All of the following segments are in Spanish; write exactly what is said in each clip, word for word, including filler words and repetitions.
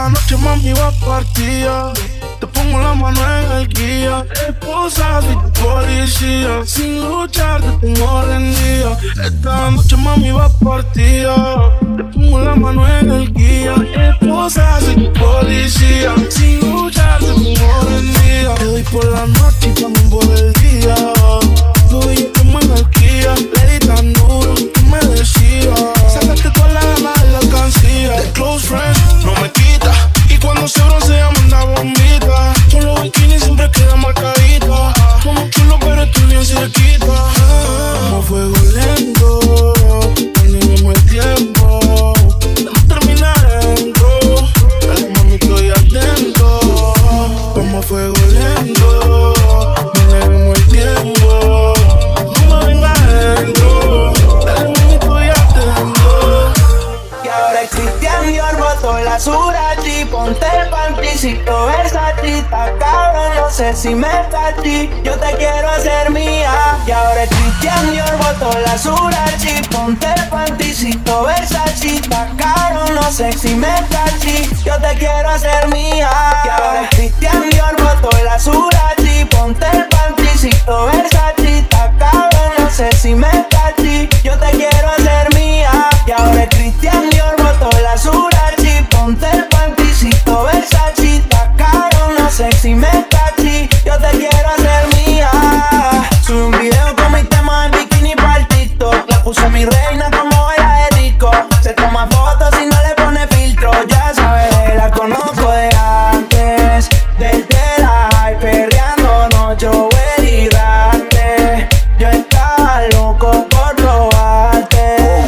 Esta noche mami va partida. Te pongo la mano en el guía. Esposa, soy tu policía. Sin luchar te tengo rendida. Esta noche mami va partida. Te pongo la mano en el guía. Esposa, soy tu policía. Sin luchar te tengo rendida. Te doy por la noche y también por el día. Doy como energía. Le di tan duro que me decía. Sácate toda la gana de la alcancía. De close friends no me quita. Y cuando se broncea manda bombita. Con los bikinis siempre queda marcadita. Como chulo pero estoy bien cerquita. Como fuego lento, perdemos el tiempo. Vamos a terminar adentro. Dale mami, estoy atento. Como fuego lento, perdemos el tiempo. No me vengas adentro. Dale mami, estoy atento. Y ahora es Christian Dior, botó la Surachi. Ponte el panticito Versace, está cabrón, no sé si me cachí. Yo te quiero hacer mía. Y ahora es Christian Dior, botó la Surachi. Ponte el panticito Versace, está cabrón, no sé si me cachí. Yo te quiero hacer mía. Y ahora es Christian Dior, botó la Surachi. Ponte el panticito Versace, está cabrón, no sé si me cachí. Yo te quiero hacer mía. Y ahora es Christian Dior, botó la Surachi. Ponte el panticito Versace, está caro, no sé si me cachí. Yo te quiero hacer mía. Subí un video con mi tema en bikini pa'l TikTok. La puse mi reina como baila de rico. Se toma fotos y no le pone filtro. Ya sabes, la conozco de antes. Desde la high perreándonos, yo voy a irrarte. Yo estaba loco por probarte.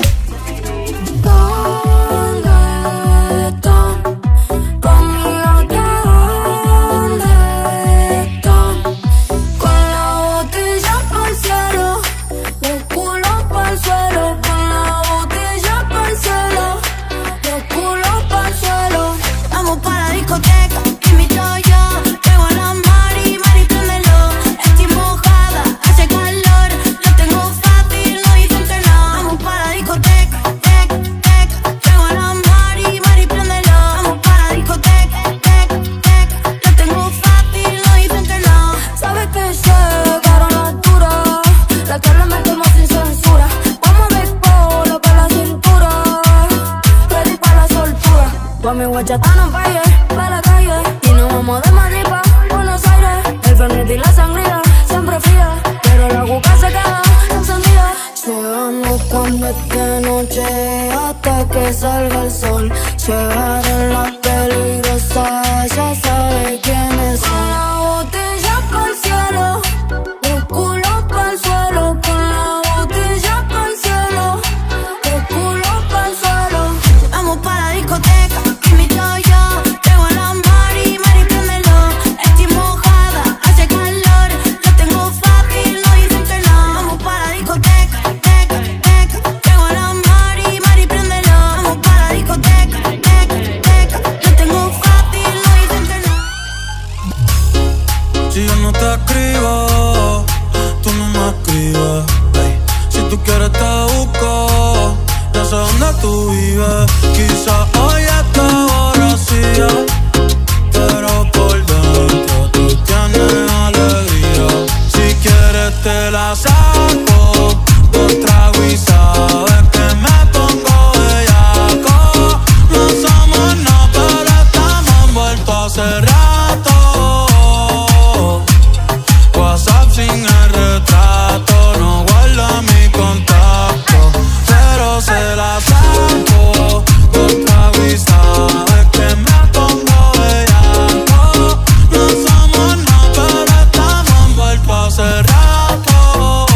Mi guachatana pa' ayer, pa' la calle. Y nos vamos de Madrid pa' Buenos Aires. El fernet y la sangría, siempre fría. Pero la cuca se queda encendida. Llegamos cuando esté noche, hasta que salga el sol. Llegar en la peligrosa, ya sabe quiénes son. La botella pa'l cielo, los culos pa'l suelo. Con la botella pa'l cielo, los culos pa'l suelo. Vamos pa' la discoteca. Si yo no te escribo, tú no me escribes, hey. Si tú quieres te busco, ya sé dónde tú vives. Quizá hoy está borracía, pero por dentro tú tienes alegría. Si quieres te la saco, dos tragos y sabes que me pongo bellaco. No somos nada, pero estamos envueltos hace rato. WhatsApp sin el retrato, no guarda mi contacto, pero se la saco. Dos tragos y sabes que me pongo bellaco. No somos nada, pero estamos envueltos hace rato.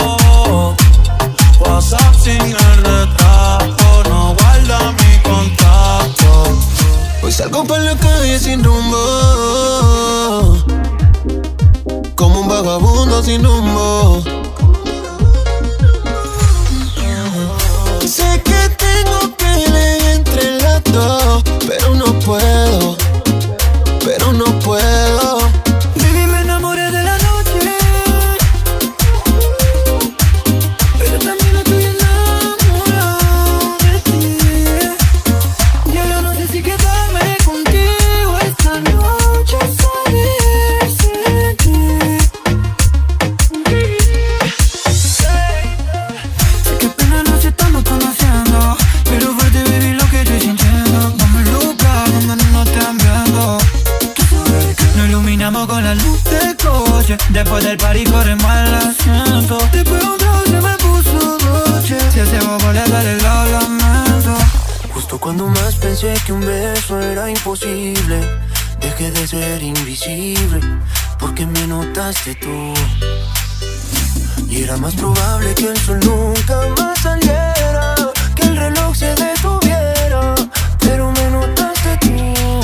WhatsApp sin el retrato, no guarda mi contacto. Hoy salgo por la calle sin rumbo, como un vagabundo sin rumbo. Sé que tengo que elegir entre las dos, pero no puedo, pero no puedo. Baby, me enamoré de la noche, pero también estoy enamorado de ti. Ya yo no sé si quedarme contigo. el party corre mal asiento. Después un trago se me puso noche. Si ese bobo le duele lo lamento. Justo cuando más pensé que un beso era imposible, dejé de ser invisible, porque me notaste tú. Y era más probable que el sol nunca más saliera, que el reloj se detuviera, pero me notaste tú.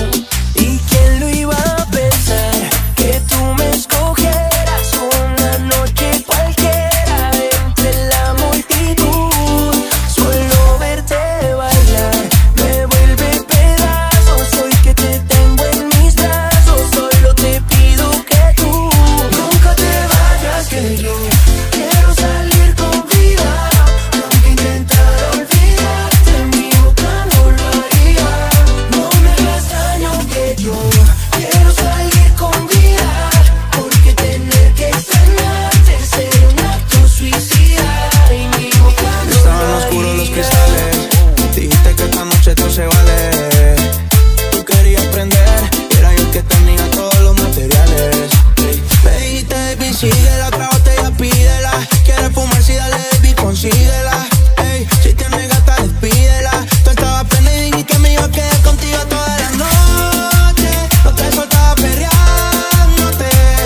¿Y quién lo iba a pensar? Que tú me escogieras una noche cualquiera entre la multitud. Solo verte bailar me vuelve pedazos. Hoy que te tengo en mis brazos, solo te pido que tú nunca te vayas, que yo quiero salir con vida. Aunque intentara olvidarte, mi boca no lo haría. No me hagas daño, que yo quiero salir con vida, porque tener que extrañarte sería un acto suicida. Y mi boca no lo haría. Estaban oscuros los cristales, dijiste que esta noche todo se vale. Tú querías aprender, y era yo el que tenía todos los materiales. Me dijiste, baby, síguela, otra botella pídela. Quieres fumar, sí, dale, baby, consíguela. Ey, si tienes gata, despídela. Tú estabas prendida y dijiste que me iba a quedar contigo toda la noche. No te soltaba perreándote.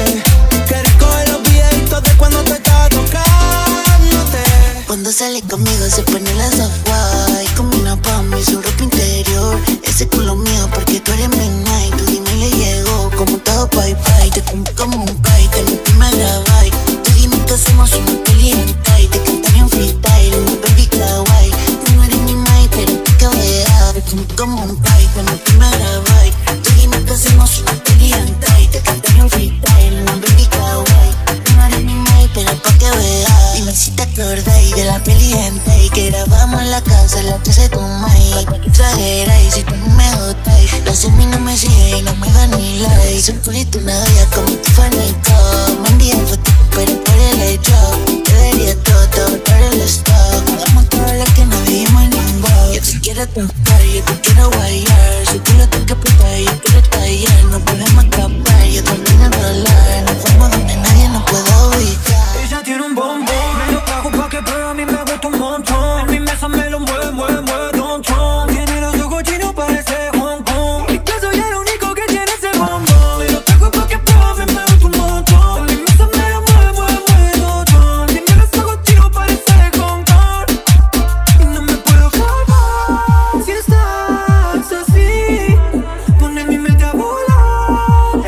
Qué rico ver los videitos de cuando te estaba tocándote. Cuando sale conmigo se pone la sofá y combina pa' mí su ropa interior. Ese culo mío porque tú eres mi night. Tú dime le llego como todo bye bye. Te como como un bye, te metí me grabai. Tú dime que hacemos una peli en Thai. Te cantaré un freestyle, un baby kawaii. Tú no eres mi night, pero tú que veas. Te como como un bye, te metí me grabai. Tú dime que hacemos una peli en Thai. Te cantaré un freestyle, un baby kawaii. Tú no eres mi night, pero pa' que veas. Dime si te acordáis de la peli en Thai que grabamos en la casa, la casa de tu mai. Pa' que exageráis si tú no me gustáis. Los a mí no me siguen y no me dan ni like. Soy pulito una olla como tu fanito. Me envían fotos pero por el hecho. Te daría todo, botar el stock. Hagamos todo lo que no vimos en inbox. Yo te quiero tocar, yo te quiero guayar. Si tú lo tienes que apretar, yo quiero tallar. No podemos escapar, yo también enrolar. Nos fuimos donde nadie nos puede ubicar. Ella tiene un bombón, me lo trajo pa' que pruebe, a mí me gusta un montón. En mi mesa me lo mueve, mueve, mueve, don chon. Tiene los ojos chinos, parece Hong Kong. Y que soy el único que tiene ese bombón. Me lo trajo pa' que pruebe, a mí me gusta un montón. En mi mesa me lo mueve, mueve, mueve, don chon. Tiene los ojos chinos, parece Hong Kong. Y no me puedo calmar si estás así. Pone mi mente a volar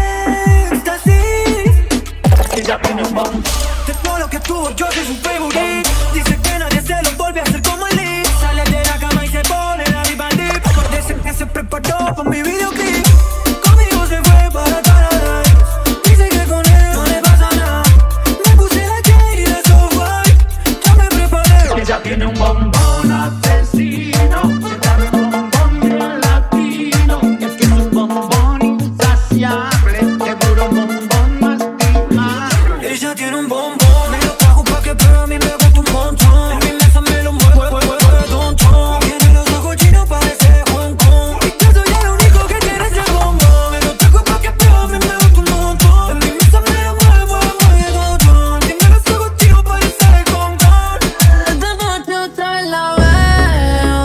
en éxtasis. Ella tiene un bombón. De todo lo que tuvo yo soy su favorite. Dice que nadie se lo vuelve a hacer como el Lee. Sale de la cama y se pone la riba al dip. Parece que se preparó con mi videoclip. Conmigo se fue para Paradise. Dice que con él no le pasa nada. Me puse la J y la Software. Ya me preparé. Ella tiene un bombón asesino. Se trae un bombón bien latino. Es que es un bombón insaciable. Seguro un bombón masticable. Ella tiene un bombón. Me lo trajo pa' que pruebe, a mí me gusta un montón. En mi mesa me lo mueve, mueve, mueve, don chon. Tiene los ojos chinos, parece Hong Kong. Y que soy el único que tiene ese bombón. Me lo trajo pa' que pruebe, a mí me gusta un montón. En mi mesa me lo mueve, mueve, mueve, don chon. Tiene los ojos chinos, parece Hong Kong. Esta noche otra vez la veo.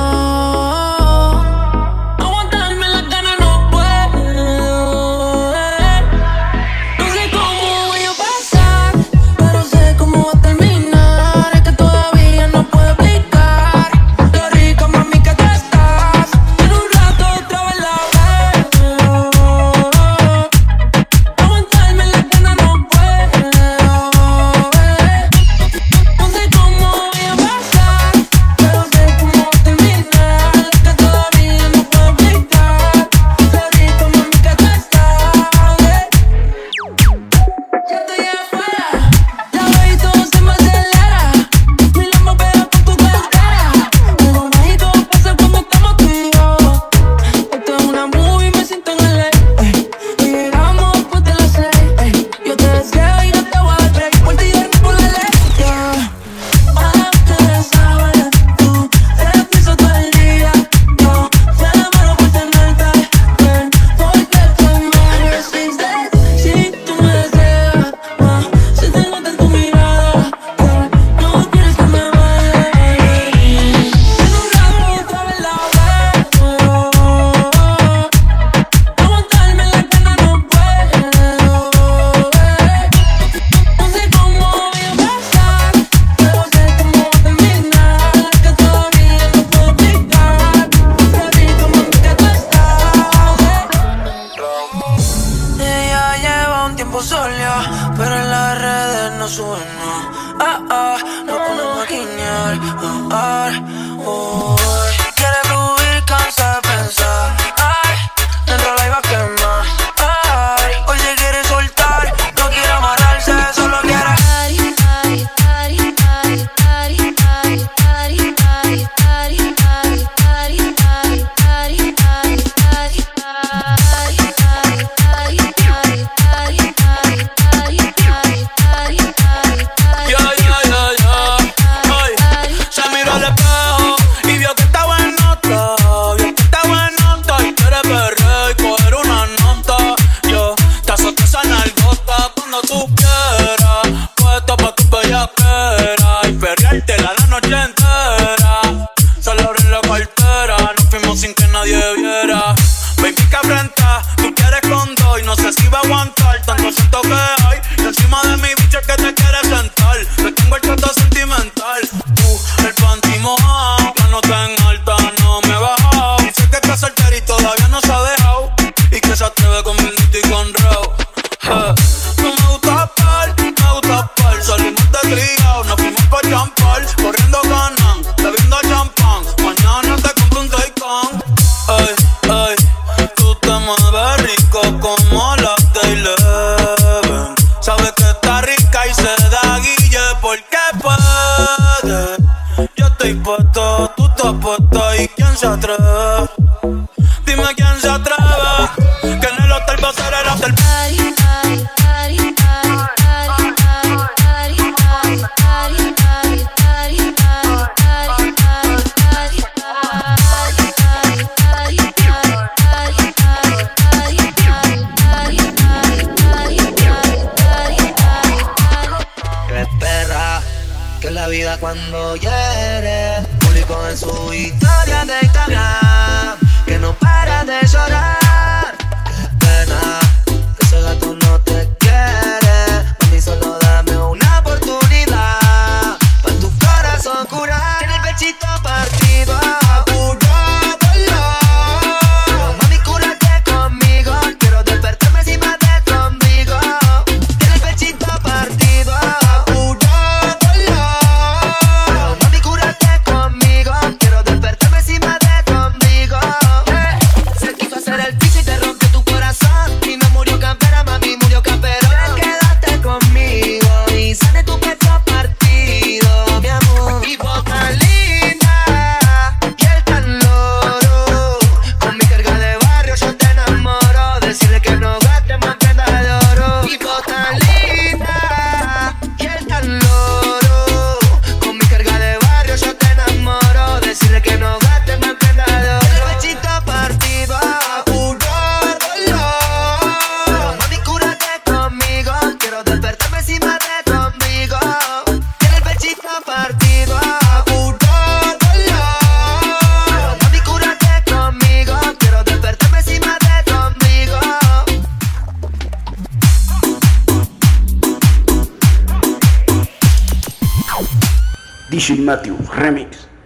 Aguantarme las ganas no puedo. No sé cómo voy a pasar, pero sé cómo va a terminar. suena. Ah, ah, nos ponemos a guiñar. Ah, ah, oh. Quiere fluir, cansa de pensar. Ay, enrola y va a quemar. Ay, hoy se quiere soltar, no quiere amarrarse, solo quiere. Dime quién se atreve, que en el hotel va a ser el after party. Espera, que la vida cuando hiere, publicó en su historia de Instagram que no para de llorar. Qué pena que ese gato no te quiere. A mí solo dame una oportunidad pa' tu corazón curar. Tiene el pechito partido, curándolo. Pero mami, cúrate conmigo. Quiero despertarme encima de tu ombligo. Tiene el pechito partido, curándolo. Pero mami, cúrate conmigo. Quiero despertarme encima de tu ombligo. Se quiso hacer el piso y te rompió tu corazón. Y no murió campera, mami, murió campero. Quédate conmigo y sale tu pecho partido, mi amor. Y vos tan linda y él tan loro. Con mi carga de barrio yo te enamoro. Decirle que no gaste más prenda de oro. Y vos tan linda y él tan loro. Con mi carga de barrio yo te enamoro. Decirle que no gaste más prenda de oro. El pechito partido, curándolo. Pero mami, cúrate conmigo. Quiero despertarme encima de tu ombligo. Tiene el pechito partido, curándolo. Pero mami, cúrate conmigo. Quiero despertarme encima de tu ombligo. D J Matthew Remix.